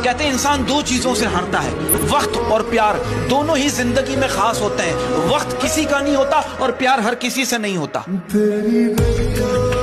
कहते हैं इंसान दो चीजों से हारता है, वक्त और प्यार। दोनों ही जिंदगी में खास होते हैं। वक्त किसी का नहीं होता और प्यार हर किसी से नहीं होता।